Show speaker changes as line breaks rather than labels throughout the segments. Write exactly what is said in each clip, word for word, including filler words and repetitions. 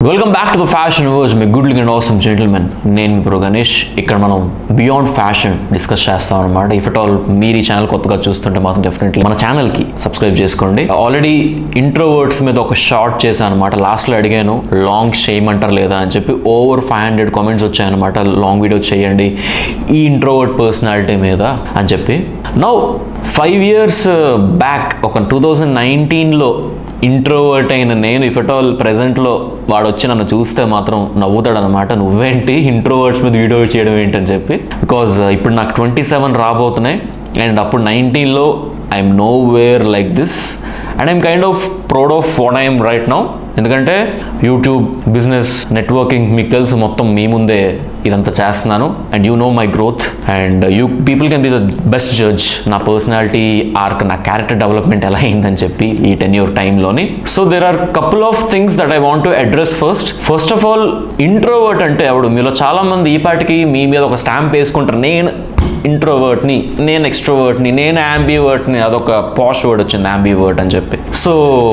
Welcome back to the fashion verse my good looking and awesome gentlemen. నేను మీ pro Ganesh. ఇక్కడ మనం beyond fashion discuss చేస్తాం అనమాట. ఇఫ్ అట్ ఆల్ మీరు ఈ ఛానల్ కొత్తగా చూస్తుంటే మాత్రం డెఫినెట్లీ మన ఛానల్కి సబ్స్క్రైబ్ చేసుకోండి. ఆల్రెడీ ఇంట్రోవర్ట్స్ మీద ఒక షార్ట్ చేశాను అనమాట. లాస్ట్లో అడిగాను లాంగ్ చేయమంటారు లేదా అని చెప్పి. ఓవర్ ఫైవ్ హండ్రెడ్ కామెంట్స్ వచ్చాయన్నమాట, లాంగ్ వీడియో చేయండి ఈ ఇంట్రోవర్ట్ పర్సనాలిటీ మీద అని చెప్పి. నౌ ఫైవ్ ఇయర్స్ బ్యాక్ ఒక టూ థౌజండ్ నైన్టీన్లో ఇంట్రోవర్ట్ అయిన నేను ఇఫ్ అట్ ఆల్ ప్రెజెంట్లో వాడు వచ్చి నన్ను చూస్తే మాత్రం నవ్వుతాడు అనమాట. నువ్వేంటి ఇంట్రోవర్ట్స్ మీద వీడియో చేయడం ఏంటి అని చెప్పి. బికాజ్ ఇప్పుడు నాకు ట్వంటీ సెవెన్ రాబోతున్నాయి అండ్ అప్పుడు నైన్టీన్లో I'm nowhere like this and I'm kind of proud of what I'm right now. ఎందుకంటే యూట్యూబ్ బిజినెస్ నెట్వర్కింగ్ మీకు తెలుసు మొత్తం మీ ముందే ఇదంతా చేస్తున్నాను and you know my growth and you people can be the best judge నా personality arc, నా క్యారెక్టర్ డెవలప్మెంట్ ఎలా అయిందని చెప్పి ఈ టెన్ ఇయర్ టైంలోని. So there are couple of things that I want to address first. First of all introvert అంటే ఎవడు? మీలో చాలా మంది ఈ పాటికి మీ మీద ఒక స్టాంప్ వేసుకుంటారు, నేను ఇంట్రోవర్ట్ని, నేను ఎక్స్ట్రోవర్ట్ని, నేను యాంబీవర్ట్ని. అదొక పాష్ వర్డ్ వచ్చింది యాంబీవర్ట్ అని చెప్పి. So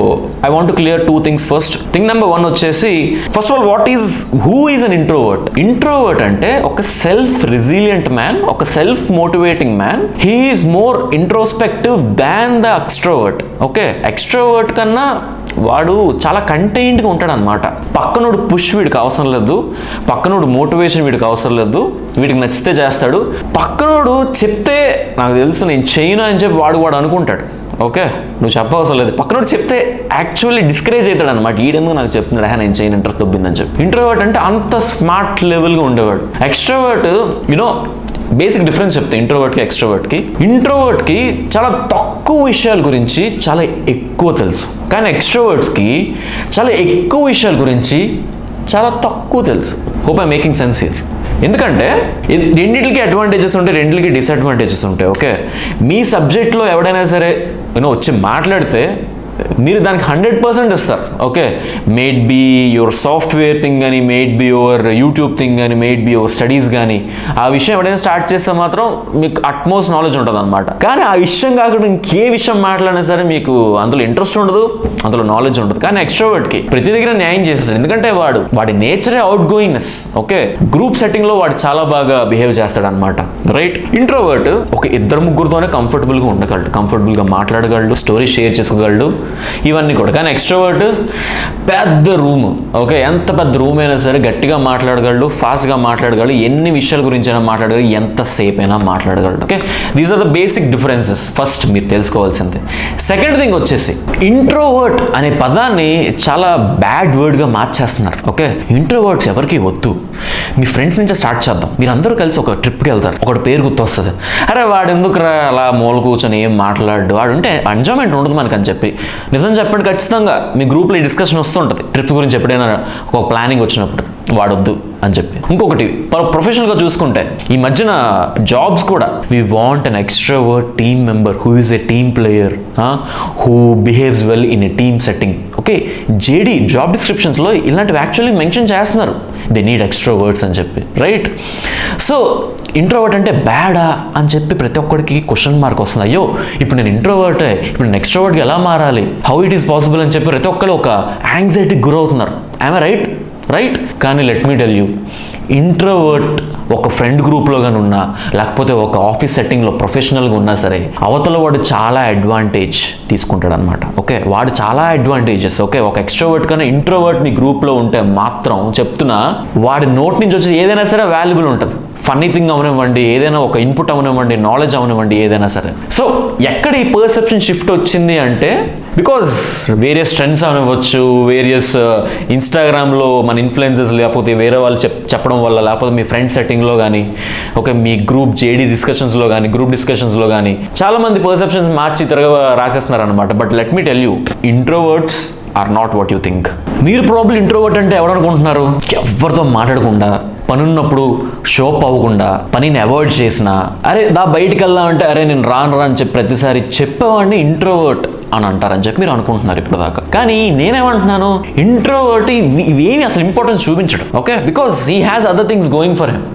I want to clear two things first. Thing number one వచ్చేసి first of all what is who is an introvert? Introvert అంటే ఒక సెల్ఫ్ రెసిలియంట్ మ్యాన్, ఒక self motivating man. He is more introspective than the extrovert. Okay, extrovert కన్నా వాడు చాలా కంటైన్డ్గా ఉంటాడు అనమాట. పక్కనోడు push వీడికి అవసరం లేదు, పక్కనోడు మోటివేషన్ వీడికి అవసరం లేదు, వీడికి నచ్చితే చేస్తాడు. పక్కనోడు చెప్తే నాకు తెలుసు నేను చేయను అని చెప్పి వాడు వాడు అనుకుంటాడు. ఓకే, నువ్వు చెప్పవసరం లేదు, పక్కనోడు చెప్తే యాక్చువల్లీ డిస్కరేజ్ అవుతాడు అనమాట. ఈడెందుకు నాకు చెప్తున్నాడు, హే నేను చేయను, ఇంట్రెస్ట్ దొబ్బిందని చెప్పి. ఇంట్రోవర్ట్ అంటే అంత స్మార్ట్ లెవెల్గా ఉండేవాడు. ఎక్స్ట్రోవర్ట్ యూనో బేసిక్ డిఫరెన్స్ చెప్తే ఇంట్రోవర్ట్కి ఎక్స్ట్రోవర్ట్కి. ఇంట్రోవర్ట్కి చాలా తక్కువ విషయాల గురించి చాలా ఎక్కువ తెలుసు, కానీ ఎక్స్ట్రోవర్ట్స్కి చాలా ఎక్కువ విషయాల గురించి చాలా తక్కువ తెలుసు. Hope I making sense here. ఎందుకంటే రెండింటికి అడ్వాంటేజెస్ ఉంటాయి, రెండింటికి డిసడ్వాంటేజెస్ ఉంటాయి. ఓకే, మీ సబ్జెక్ట్లో ఎవడైనా సరే యూనో వచ్చి మాట్లాడితే మీరు దానికి హండ్రెడ్ పర్సెంట్ ఇస్తారు. Okay, maybe your software thing కానీ, maybe your YouTube thing కానీ, మేడ్ బీ యువర్ స్టడీస్ కానీ, ఆ విషయం ఎవడైనా స్టార్ట్ చేస్తే మాత్రం మీకు అట్మోస్ట్ నాలెడ్జ్ ఉంటుంది అనమాట. కానీ ఆ విషయం కాకుండా ఇంకే విషయం మాట్లాడినా సరే మీకు అందులో ఇంట్రెస్ట్ ఉండదు, అందులో నాలెడ్జ్ ఉండదు. కానీ ఎక్స్ట్రోవర్ట్కి ప్రతి దగ్గర న్యాయం చేసేస్తాడు. ఎందుకంటే వాడు వాడి నేచరే అవుట్ గోయింగ్నెస్. ఓకే, గ్రూప్ సెట్టింగ్లో వాడు చాలా బాగా బిహేవ్ చేస్తాడు అనమాట. రైట్. ఇంట్రోవర్ట్ ఒక ఇద్దరు ముగ్గురుతోనే కంఫర్టబుల్గా ఉండగలడు, కంఫర్టబుల్గా మాట్లాడగలడు, స్టోరీ షేర్ చేసుకోగలడు, ఇవన్నీ కూడా. కానీ ఎక్స్ట్రోవర్ట్ పెద్ద రూమ్. ఓకే, ఎంత పెద్ద రూమ్ అయినా సరే గట్టిగా మాట్లాడగలడు, ఫాస్ట్గా మాట్లాడగలడు, ఎన్ని విషయాల గురించి అయినా మాట్లాడగలడు, ఎంతసేపు అయినా మాట్లాడగలడు. Okay, these are the basic differences first మీరు తెలుసుకోవాల్సింది. సెకండ్ థింగ్ వచ్చేసి ఇంట్రోవర్ట్ అనే పదాన్ని చాలా బ్యాడ్ వర్డ్గా మార్చేస్తున్నారు. ఓకే, ఇంట్రోవర్ట్స్ ఎవరికి వద్దు. మీ ఫ్రెండ్స్ నుంచి స్టార్ట్ చేద్దాం. మీరు అందరూ కలిసి ఒక ట్రిప్కి వెళ్తారు, ఒకటి పేరు గుర్తొస్తుంది, అరే వాడు ఎందుకు రా అలా మూల కూర్చొని ఏం మాట్లాడు, వాడు ఉంటే ఎంజాయ్మెంట్ ఉండదు మనకు అని చెప్పి. నిజం చెప్పండి, ఖచ్చితంగా మీ గ్రూప్లో ఈ డిస్కషన్ వస్తుంటుంది ట్రిప్ గురించి. ఎప్పుడైనా ఒక ప్లానింగ్ వచ్చినప్పుడు వాడొద్దు అని చెప్పి. ఇంకొకటి ప్రొఫెషనల్గా చూసుకుంటే ఈ మధ్యన జాబ్స్ కూడా we want an extrovert team member who is a team player, who behaves well in a team setting. Okay, JD job డిస్క్రిప్షన్స్లో ఇలాంటివి యాక్చువల్లీ మెన్షన్ చేస్తున్నారు, దే నీడ్ ఎక్స్ట్రావర్ట్స్ అని చెప్పి. రైట్. సో ఇంట్రోవర్ట్ అంటే బ్యాడా అని చెప్పి ప్రతి ఒక్కడికి క్వశ్చన్ మార్క్ వస్తుంది. అయ్యో ఇప్పుడు నేను ఇంట్రోవర్టే, ఇప్పుడు నేను ఎక్స్ట్రోవర్ట్గా ఎలా మారాలి, హౌ ఇట్ ఈస్ పాసిబుల్ అని చెప్పి ప్రతి ఒక్కరు ఒక యాంగ్జైటీకి గురవుతున్నారు. ఐఎమ్ రైట్ రైట్ కానీ let me tell you, introvert ఒక ఫ్రెండ్ గ్రూప్లో కానీ ఉన్నా, లేకపోతే ఒక ఆఫీస్ సెట్టింగ్లో ప్రొఫెషనల్గా ఉన్నా సరే, అవతల వాడు చాలా అడ్వాంటేజ్ తీసుకుంటాడు అనమాట. ఓకే, వాడు చాలా అడ్వాంటేజెస్. ఓకే, ఒక ఎక్స్ట్రోవర్ట్ కన్నా ఇంట్రోవర్ట్ మీ గ్రూప్లో ఉంటే మాత్రం చెప్తున్నా, వాడి నోట్ నుంచి వచ్చి ఏదైనా సరే వాల్యుబుల్ ఉంటుంది. ఫన్నీ థింగ్ అవనివ్వండి, ఏదైనా ఒక ఇన్పుట్ అవనివ్వండి, నాలెడ్జ్ అవనివ్వండి, ఏదైనా సరే. సో ఎక్కడ ఈ పర్సెప్షన్ షిఫ్ట్ వచ్చింది అంటే బికాజ్ వేరియస్ ట్రెండ్స్ అవనివ్వచ్చు, వేరియస్ ఇన్స్టాగ్రామ్లో మన ఇన్ఫ్లుయెన్సెస్, లేకపోతే వేరే వాళ్ళు చెప్ చెప్పడం వల్ల, లేకపోతే మీ ఫ్రెండ్ సెట్టింగ్లో కానీ, ఓకే మీ గ్రూప్ జేడీ డిస్కషన్స్లో కానీ, గ్రూప్ డిస్కషన్స్లో కానీ చాలామంది పర్సెప్షన్స్ మార్చి తిరగ రాసేస్తున్నారు అనమాట. But let me tell you, introverts are not what you think. మీరు ప్రాబ్లం ఇంట్రోవర్ట్ అంటే ఎవరనుకుంటున్నారు? ఎవరితో మాట్లాడకుండా, పనున్నప్పుడు షోప్ అవ్వకుండా, పనిని అవాయిడ్ చేసిన, అరే దా బయటికి వెళ్దామంటే అరే నేను రాను రా అని చెప్పి ప్రతిసారి చెప్పేవాడిని ఇంట్రోవర్ట్ అని అంటారని చెప్పి మీరు అనుకుంటున్నారు ఇప్పుడు దాకా. కానీ నేనేమంటున్నాను, ఇంట్రోవర్ట్ ఇవేమి అసలు ఇంపార్టెన్స్ చూపించడం. Okay, because he has other things going for him.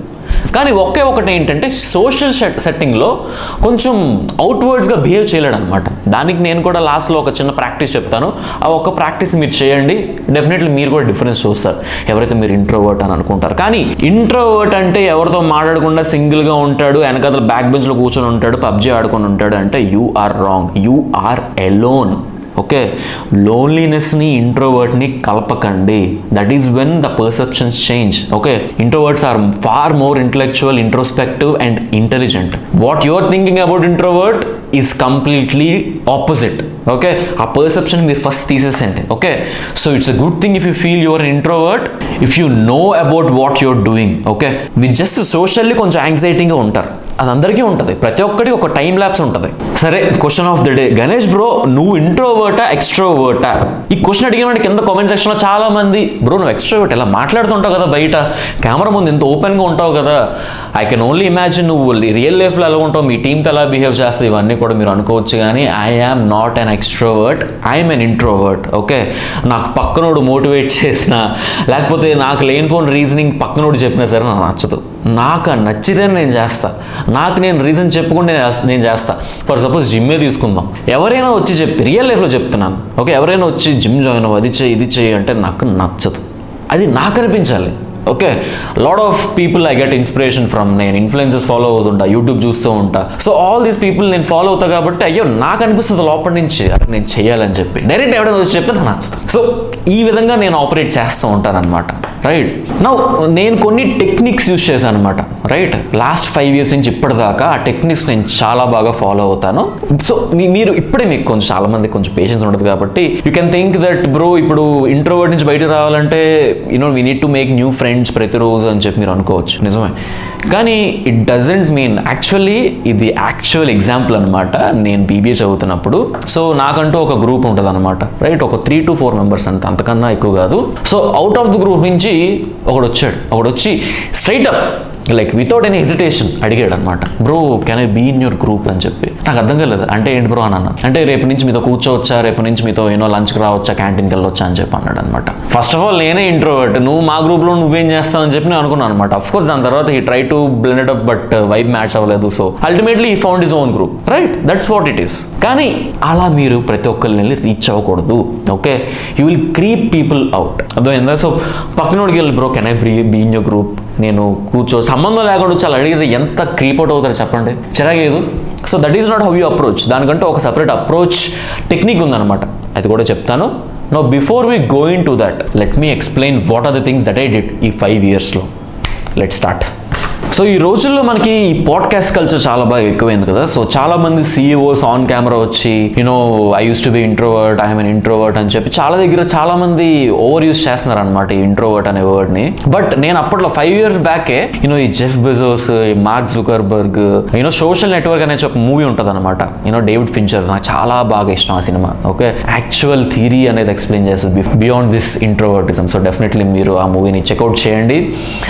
కానీ ఒకే ఒకటి ఏంటంటే సోషల్ సెట్టింగ్లో కొంచెం అవుట్వర్డ్స్గా బిహేవ్ చేయలేడు అనమాట. దానికి నేను కూడా లాస్ట్లో ఒక చిన్న ప్రాక్టీస్ చెప్తాను. ఆ ఒక్క ప్రాక్టీస్ మీరు చేయండి, డెఫినెట్లీ మీరు కూడా డిఫరెన్స్ చూస్తారు ఎవరైతే మీరు ఇంట్రోవర్ట్ అని అనుకుంటారు. కానీ ఇంట్రోవర్ట్ అంటే ఎవరితో మాట్లాడకుండా సింగిల్గా ఉంటాడు, వెనకాల బ్యాక్ బెంచ్లో కూర్చొని ఉంటాడు, పబ్జీ ఆడుకొని ఉంటాడు అంటే you are wrong. You are alone. Okay, లోన్లీనెస్ని ఇంట్రోవర్ట్ని కలపకండి. That is when the perceptions change. Okay, introverts are far more intellectual, introspective and intelligent. What you are thinking about introvert is completely opposite. Okay, ఆ perception మీరు first తీసేసండి. Okay, so it's a good thing if you feel your introvert, if you know about what your doing. Okay, మీరు just socially కొంచెం యాంగ్జైటీగా ఉంటారు, అది అందరికీ ఉంటుంది, ప్రతి ఒక్కరికి ఒక టైం ల్యాప్స్ ఉంటుంది. సరే, question of the day. Ganesh bro, నువ్వు ఇంట్రోవర్టా ఎక్స్ట్రోవర్టా? ఈ క్వశ్చన్ అడిగిన కింద కామెంట్ సెక్షన్లో చాలా మంది బ్రో నువ్వు ఎక్స్ట్రోవర్ట్, ఇలా మాట్లాడుతుంటావు కదా బయట కెమెరా ముందు ఎంత ఓపెన్గా ఉంటావు కదా, ఐ కెన్ ఓన్లీ ఇమాజిన్ నువ్వు రియల్ లైఫ్లో ఎలా ఉంటావు, మీ టీంతో ఎలా బిహేవ్ చేస్తావు, ఇవన్నీ కూడా మీరు అనుకోవచ్చు. కానీ I am not an extrovert, I'm an introvert. Okay, నాకు పక్కనోడు మోటివేట్ చేసినా లేకపోతే నాకు లేనిపోయిన రీజనింగ్ పక్కనోడు చెప్పినా సరే నాకు నచ్చదు. నాకు నచ్చితే నేను చేస్తా, నాకు నేను రీజన్ చెప్పుకుంటే నేను చేస్తా. ఫర్ సపోజ్ జిమ్మే తీసుకుందాం, ఎవరైనా వచ్చి చెప్పి రియల్ లైఫ్లో చెప్తున్నాను. ఓకే, ఎవరైనా వచ్చి జిమ్ జాయిన్ అవ్వ, అది చేయి ఇది చేయి అంటే నాకు నచ్చదు, అది నాకు అనిపించాలి. Okay, lot of people I get inspiration from, నేను ఇన్ఫ్లుయెన్సెస్ ఫాలో అవుతుంటా, యూట్యూబ్ చూస్తూ ఉంటా. సో ఆల్ దీస్ పీపుల్ నేను ఫాలో అవుతా కాబట్టి అయ్యో నాకు అనిపిస్తుంది లోపల నుంచి నేను చేయాలని చెప్పి. డైరెక్ట్ ఎవరైనా వచ్చి చెప్తే నాకు నచ్చదు. సో ఈ విధంగా నేను ఆపరేట్ చేస్తూ ఉంటాను అనమాట. రైట్, నా నేను కొన్ని టెక్నిక్స్ యూస్ చేశాను అనమాట. రైట్, లాస్ట్ ఫైవ్ ఇయర్స్ నుంచి ఇప్పటిదాకా ఆ టెక్నిక్స్ నేను చాలా బాగా ఫాలో అవుతాను. సో మీరు ఇప్పుడే మీకు కొంచెం చాలా మంది కొంచెం పేషెన్స్ ఉండదు కాబట్టి you can think that bro ఇప్పుడు ఇంట్రోవర్ట్ నుంచి బయటకు రావాలంటే you know we need to make new friends ప్రతిరోజు అని చెప్పి మీరు అనుకోవచ్చు. నిజమే, కానీ ఇట్ డజంట్ మీన్. యాక్చువల్లీ ఇది యాక్చువల్ ఎగ్జాంపుల్ అనమాట. నేను బీబీఏ చదువుతున్నప్పుడు సో నాకంటూ ఒక గ్రూప్ ఉంటుంది అనమాట. రైట్, ఒక త్రీ టు ఫోర్ మెంబర్స్ అంత, అంతకన్నా ఎక్కువ కాదు. So out of the group నుంచి ఒకడు వచ్చాడు, ఒకడు వచ్చి straight up like without any hesitation అడిగాడు అనమాట, bro can I be in your group అని చెప్పి. నాకు అర్థం కాలేదు, అంటే ఏంటి బ్రో అన్న, అంటే రేపు నుంచి మీతో కూర్చోవచ్చా, రేపు నుంచి మీతో ఏమో లంచ్కి రావచ్చా, క్యాంటీన్కి వెళ్ళొచ్చా అని చెప్పి అన్నాడు అనమాట. ఫస్ట్ ఆఫ్ ఆల్ నేనే ఇంట్రోవర్ట్, నువ్వు మా గ్రూప్లో నువ్వేం చేస్తావు అని చెప్పి నేను అనుకున్నాను అనమాట. అఫ్ కోర్స్ దాని తర్వాత he try to blend up but vibe match అవ్వలేదు. So ultimately he found his own group. Right, that's what it is. కానీ అలా మీరు ప్రతి ఒక్కరిని వెళ్ళి రీచ్ అవ్వకూడదు. Okay, you will creep people out. అర్థమైందా? సో పక్కనోడికి వెళ్ళి bro can I be in your group, నేను కూర్చో సంబంధం లేకుండా చాలా అడిగితే ఎంత క్రీప్ అవుట్ అవుతారు చెప్పండి, చిరాగేదు. So that is not how you approach. దానికంటే ఒక సపరేట్ అప్రోచ్ టెక్నిక్ ఉందన్నమాట, అది కూడా చెప్తాను. No before we going to that let me explain what are the things that I did ఈ ఫైవ్ ఇయర్స్లో. Let start. సో ఈ రోజుల్లో మనకి ఈ పాడ్కాస్ట్ కల్చర్ చాలా బాగా ఎక్కువైంది కదా. సో చాలా మంది సీఈఓస్ ఆన్ కెమెరా వచ్చి you know I use to be introvert, I'm an introvert అని చెప్పి చాలా దగ్గర చాలా మంది ఓవర్ యూస్ చేస్తున్నారు అనమాట ఈ ఇంట్రోవర్ట్ అనే వర్డ్ని. బట్ నేను అప్పట్లో ఫైవ్ ఇయర్స్ బ్యాకే యూనో ఈ Jeff Bezos, Mark Zuckerberg, you know social network అనే ఒక మూవీ ఉంటుంది అనమాట. యూనో డేవిడ్ ఫించర్, నాకు చాలా బాగా ఇష్టం ఆ సినిమా. ఓకే, యాక్చువల్ థియరీ అనేది ఎక్స్ప్లెయిన్ చేస్తుంది beyond this introvertism. So definitely మీరు ఆ మూవీని చెక్అవుట్ చేయండి.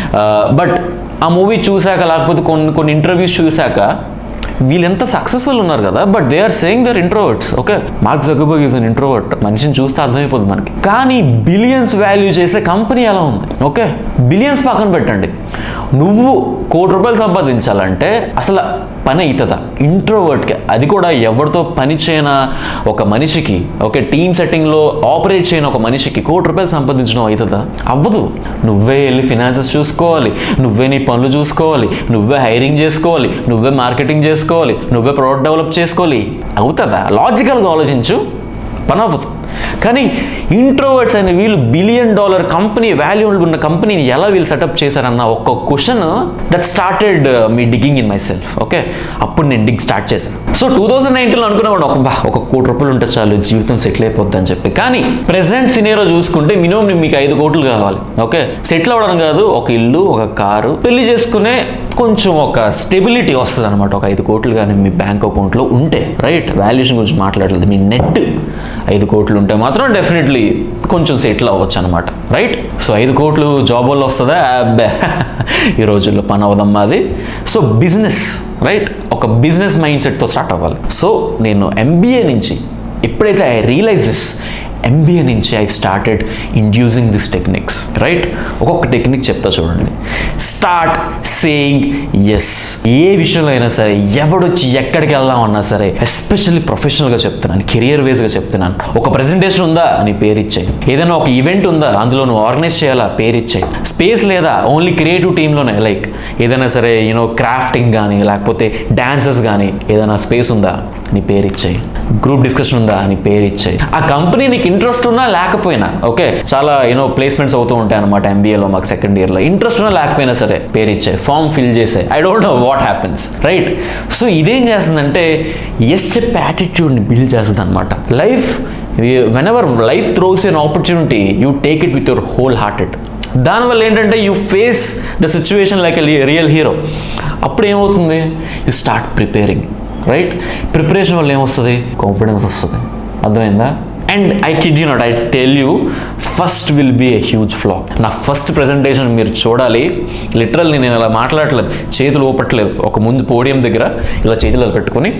బట్ ఆ మూవీ చూశాక లేకపోతే కొన్ని కొన్ని ఇంటర్వ్యూస్ చూశాక వీళ్ళు ఎంత సక్సెస్ఫుల్ ఉన్నారు కదా, but they are saying they're introverts. Okay, Mark Zuckerberg is an introvert, మనిషిని చూస్తే అర్థమైపోతుంది మనకి. కానీ బిలియన్స్ వాల్యూ చేసే కంపెనీ ఎలా ఉంది? ఓకే, బిలియన్స్ పక్కన పెట్టండి, నువ్వు కోటి రూపాయలు సంపాదించాలంటే అసలు పని అవుతుందా ఇంట్రోవర్ట్కి? అది కూడా ఎవరితో పని చేయన ఒక మనిషికి, ఓకే టీమ్ సెట్టింగ్లో ఆపరేట్ చేయని ఒక మనిషికి కోటి రూపాయలు సంపాదించడం అవుతుందా? అవ్వదు. నువ్వే వెళ్ళి ఫినాన్సెస్ చూసుకోవాలి, నువ్వే నీ పనులు చూసుకోవాలి, నువ్వే హైరింగ్ చేసుకోవాలి, నువ్వే మార్కెటింగ్ చేసుకోవాలి, నువ్వే ప్రోడక్ట్ డెవలప్ చేసుకోవాలి. అవుతుందా? లాజికల్గా ఆలోచించు, పని అవ్వదు. కానీ ఇంట్రోవర్ట్స్ అనే వీళ్ళు బిలియన్ డాలర్ కంపెనీ, వాల్యూబుల్ ఉన్న కంపెనీని ఎలా వీళ్ళు సెటప్ చేశారన్న ఒక question that started me digging in myself. Okay, అప్పుడు నేను డిగ్ స్టార్ట్ చేశాను. సో టూ థౌజండ్ నైన్టీన్లో అనుకునేవాడు ఒక బా ఒక కోటి రూపాయలు ఉంటే చాలు జీవితం సెటిల్ అయిపోద్ది అని చెప్పి. కానీ ప్రెసెంట్ సినేరో చూసుకుంటే మినిమం మీకు ఐదు కోట్లు కావాలి. ఓకే, సెటిల్ అవ్వడం కాదు, ఒక ఇల్లు, ఒక కారు, పెళ్లి చేసుకునే కొంచెం ఒక స్టెబిలిటీ వస్తుంది అనమాట. ఒక ఐదు కోట్లు కానీ మీ బ్యాంక్ అకౌంట్లో ఉంటే. రైట్, వాల్యుయేషన్ గురించి మాట్లాడలేదు, మీ నెట్ ఐదు కోట్లు ఉంటే మాత్రం డెఫినెట్లీ కొంచెం సెటిల్ అవ్వచ్చు అనమాట. రైట్, సో ఐదు కోట్లు జాబ్ వల్ల వస్తుందా? అబ్బే ఈ రోజుల్లో పని అవదమ్మా అది. సో బిజినెస్, రైట్, ఒక బిజినెస్ మైండ్ సెట్తో స్టార్ట్ అవ్వాలి. సో నేను ఎంబీఏ నుంచి ఎప్పుడైతే ఐ రియలైజ్ దిస్ ఎంబీఏ నుంచి I started inducing this techniques, right? ఒక్కొక్క టెక్నిక్ చెప్తా చూడండి. Start saying yes. ఏ విషయంలో అయినా సరే, ఎవడొచ్చి ఎక్కడికి వెళ్దామన్నా సరే, ఎస్పెషల్లీ ప్రొఫెషనల్గా చెప్తున్నాను, కెరియర్ వేస్గా చెప్తున్నాను. ఒక ప్రెజెంటేషన్ ఉందా, నీ పేరు ఇచ్చాయి. ఏదైనా ఒక ఈవెంట్ ఉందా, అందులో నువ్వు ఆర్గనైజ్ చేయాలా, పేరు ఇచ్చాయి. స్పేస్ లేదా, ఓన్లీ క్రియేటివ్ టీంలోనే, లైక్ ఏదైనా సరే యూనో క్రాఫ్టింగ్ కానీ లేకపోతే డాన్సెస్ కానీ ఏదైనా స్పేస్ ఉందా, నీ పేరు ఇచ్చాయి. గ్రూప్ డిస్కషన్ ఉందా, నీ పేరు ఇచ్చాయి. ఆ కంపెనీ నీకు ఇంట్రెస్ట్ ఉన్నా లేకపోయినా, ఓకే, చాలా యూనో ప్లేస్మెంట్స్ అవుతూ ఉంటాయి అనమాట ఎంబీఏలో మాకు సెకండ్ ఇయర్లో. ఇంట్రెస్ట్ ఉన్నా లేకపోయినా సరే పేరు ఇచ్చాయి, ఫామ్ ఫిల్ చేసాయి. I don't know what happens, right? So ఇదేం చేస్తుందంటే ఎస్ చెప్పే యాటిట్యూడ్ని బిల్డ్ చేస్తుంది అనమాట. Life whenever life throws an opportunity, you take it with your whole hearted. దానివల్ల ఏంటంటే you face the situation like a real hero. అప్పుడు ఏమవుతుంది, you start preparing, right? Preparation వల్ల ఏమొస్తుంది, కాన్ఫిడెన్స్ వస్తుంది. అర్థమైందా? And I kid you not, I tell you, first will be a huge flop. నా first presentation మీరు చూడాలి. లిటరల్లీ నేను ఇలా మాట్లాడట్లేదు, చేతులు ఊపట్లేదు. ఒక ముందు పోడియం దగ్గర ఇలా చేతులు పెట్టుకొని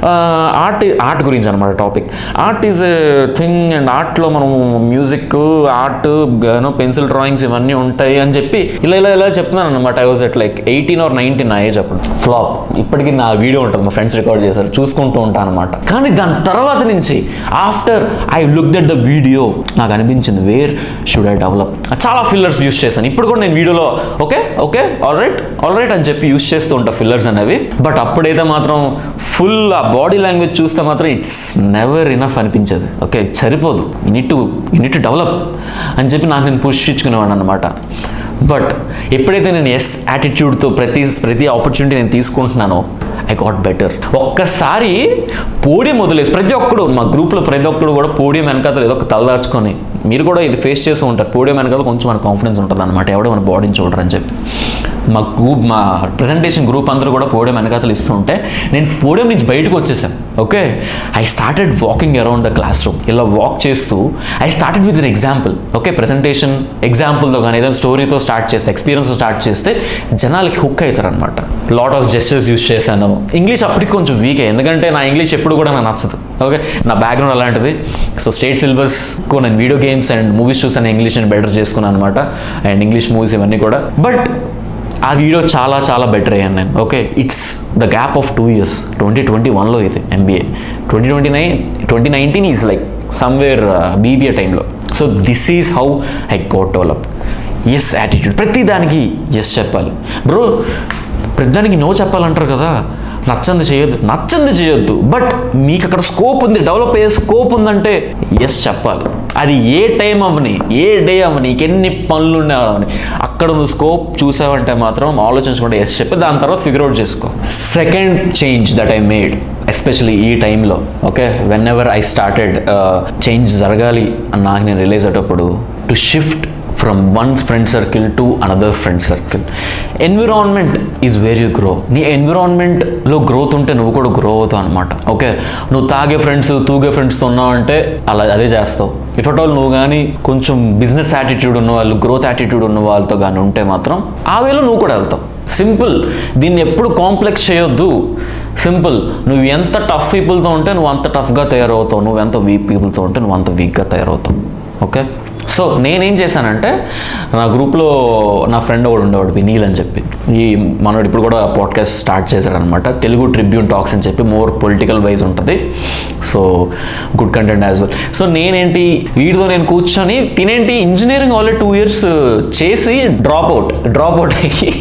ఆర్ట్ ఆర్ట్ గురించి అనమాట topic. Art is a thing and ఆర్ట్లో మనం మ్యూజిక్, ఆర్ట్, పెన్సిల్ డ్రాయింగ్స్ ఇవన్నీ ఉంటాయి అని చెప్పి ఇలా ఇలా ఇలా చెప్తున్నాను అనమాట. I was at like eighteen or nineteen నా ఏజ్ అప్పుడు. ఫ్లాప్. ఇప్పటికీ నా వీడియో ఉంటుంది, మా ఫ్రెండ్స్ రికార్డ్ చేశారు, చూసుకుంటూ ఉంటాను అనమాట. కానీ దాని తర్వాత నుంచి after I looked at the video, నాకు అనిపించింది వేర్ షుడ్ ఐ డెవలప్. చాలా ఫిల్లర్స్ యూస్ చేశాను. ఇప్పుడు కూడా నేను వీడియోలో okay okay all right all right అని చెప్పి యూస్ చేస్తూ ఉంటా ఫిల్లర్స్ అనేవి. బట్ అప్పుడైతే మాత్రం ఫుల్ ఆ బాడీ లాంగ్వేజ్ చూస్తే మాత్రం ఇట్స్ నెవర్ ఇనఫ్ అనిపించేది. ఓకే, సరిపోదు, you need to you need to develop అని చెప్పి నాకు నేను పుష్ ఇచ్చుకునేవాడిని అనమాట. బట్ ఎప్పుడైతే నేను ఎస్ యాటిట్యూడ్తో ప్రతి ప్రతి ఆపర్చునిటీ నేను తీసుకుంటున్నానో ఐ గాట్ బెటర్. ఒక్కసారి పోడియం వదిలేసి ప్రతి ఒక్కడు మా గ్రూప్లో ప్రతి ఒక్కడు కూడా పోడియం వెనకాల ఏదో ఒక తలదాచుకొని, మీరు కూడా ఇది ఫేస్ చేస్తూ ఉంటారు, పోడియం వెనకాల కొంచెం మన కాన్ఫిడెన్స్ ఉంటుంది అనమాట, ఎవడో మన బాడీని చూడరని చెప్పి. మా గ్రూప్ మా ప్రెజెంటేషన్ గ్రూప్ అందరూ కూడా పోడియం వెనకాతలు ఇస్తూ ఉంటే నేను పోడియం నుంచి బయటకు వచ్చేసాను. Okay, I started walking around the classroom. ఇలా వాక్ చేస్తూ I started with an example. Okay, presentation ఎగ్జాంపుల్తో కానీ ఏదైనా స్టోరీతో స్టార్ట్ చేస్తే, ఎక్స్పీరియన్స్ స్టార్ట్ చేస్తే జనాలకి హుక్ అవుతారు అనమాట. లాట్ ఆఫ్ జెస్చర్స్ యూస్ చేశాను. ఇంగ్లీష్ అప్పటికి కొంచెం వీకే, ఎందుకంటే నా ఇంగ్లీష్ ఎప్పుడు కూడా నాకు నచ్చదు. ఓకే, నా బ్యాక్గ్రౌండ్ అలాంటిది. సో స్టేట్ సిలబస్కు నేను వీడియో గేమ్స్ అండ్ మూవీస్ చూసాను, ఇంగ్లీష్ నేను బెటర్ చేసుకున్నాను అనమాట, అండ్ ఇంగ్లీష్ మూవీస్ ఇవన్నీ కూడా. బట్ ఆ వీడియో చాలా చాలా బెటర్ అయ్యాను నేను. Okay, it's the gap of two years twenty twenty వన్లో ఇది MBA, twenty twenty nine twenty nineteen is like somewhere BBA టైంలో. So this is how I got develop. Yes attitude, ప్రతి దానికి ఎస్ చెప్పాలి బ్రో. ప్రతి దానికి నో చెప్పాలంటారు కదా, నచ్చంది చేయొద్దు, నచ్చంది చేయొద్దు. బట్ మీకు అక్కడ స్కోప్ ఉంది, డెవలప్ అయ్యే స్కోప్ ఉందంటే ఎస్ చెప్పాలి. అది ఏ టైం అవని, ఏ డే అవని, నీకు ఎన్ని పనులు ఉండేవని, అక్కడ నువ్వు స్కోప్ చూసావంటే మాత్రం ఆలోచించుకుంటే ఎస్ చెప్పి దాని తర్వాత ఫిగర్ అవుట్ చేసుకో. Second change that I made especially ఈ టైంలో, okay, whenever I started change జరగాలి అని నాకు నేను రిలీజ్ అయ్యేటప్పుడు, to shift from one friend circle to another friend circle. Environment is where you grow. నీ ఎన్విరాన్మెంట్లో గ్రోత్ ఉంటే నువ్వు కూడా గ్రో అవుతావు అనమాట. ఓకే, నువ్వు తాగే ఫ్రెండ్స్, తూగే ఫ్రెండ్స్తో ఉన్నావు అంటే అలా అదే చేస్తావు. ఇఫ్ అట్ ఆల్ నువ్వు కానీ కొంచెం బిజినెస్ యాటిట్యూడ్ ఉన్న వాళ్ళు, గ్రోత్ యాటిట్యూడ్ ఉన్న వాళ్ళతో కానీ ఉంటే మాత్రం ఆ వేలో నువ్వు కూడా వెళ్తావు. సింపుల్, దీన్ని ఎప్పుడు కాంప్లెక్స్ చేయొద్దు. సింపుల్, నువ్వు ఎంత టఫ్ పీపుల్తో ఉంటే నువ్వు అంత టఫ్గా తయారవుతావు, నువ్వు ఎంత వీక్ పీపుల్తో ఉంటే నువ్వు అంత వీక్గా తయారవుతావు. ఓకే, సో నేనేం చేశానంటే, నా గ్రూప్లో నా ఫ్రెండ్ ఒకడు ఉండేవాడు వినీల్ అని చెప్పి, ఈ మనోడు ఇప్పుడు కూడా పాడ్కాస్ట్ స్టార్ట్ చేశాడనమాట, తెలుగు ట్రిబ్యూన్ టాక్స్ అని చెప్పి, మోర్ పొలిటికల్ వైజ్ ఉంటుంది. So good content as well. So నేనేంటి వీడితో నేను కూర్చొని తినేంటి ఇంజనీరింగ్ ఆల్రెడీ టూ ఇయర్స్ చేసి డ్రాప్ అవుట్ డ్రాప్ అవుట్ అయ్యి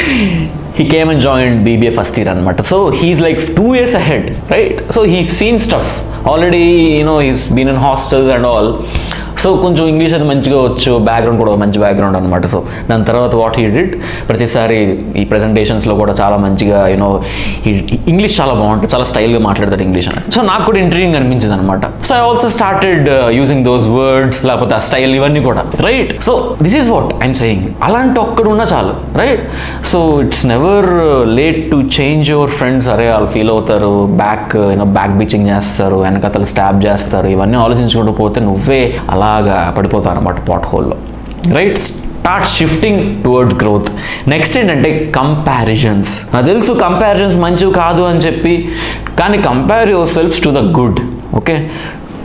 he came and joined B B A first year anamata. So he's like two years ahead, right? So he's seen stuff already, you know, he's been in hostels and all. So కొంచెం English అయితే మంచిగా వచ్చు, background కూడా మంచి background అనమాట. So దాని తర్వాత what he did, ప్రతిసారి ఈ ప్రెజెంటేషన్స్లో కూడా చాలా మంచిగా యూనో ఇంగ్లీష్ చాలా బాగుంటుంది, చాలా స్టైల్గా మాట్లాడతాడు ఇంగ్లీష్ అని. సో నాకు కూడా ఇంట్రెస్టింగ్ అనిపించింది అనమాట. So I also started using those words, లేకపోతే ఆ స్టైల్ ఇవన్నీ కూడా, right? So this is what I'm saying. అలాంటి ఒక్కడు ఉన్నా చాలు, right? So it's never late to change your friends. అరే వాళ్ళు ఫీల్ అవుతారు, బ్యాక్ యూనో బ్యాక్ బీచింగ్ చేస్తారు, వెనకతలు స్టాప్ చేస్తారు, ఇవన్నీ ఆలోచించుకుంటూ పోతే నువ్వే అలాగా పడిపోతావు అనమాట పాట్ హోల్లో, right? Start shifting towards growth. Next ఏంటంటే కంపారిజన్స్. నాకు తెలుసు కంపారిజన్స్ మంచివి కాదు అని చెప్పి, కానీ compare your selfs to the good. Okay,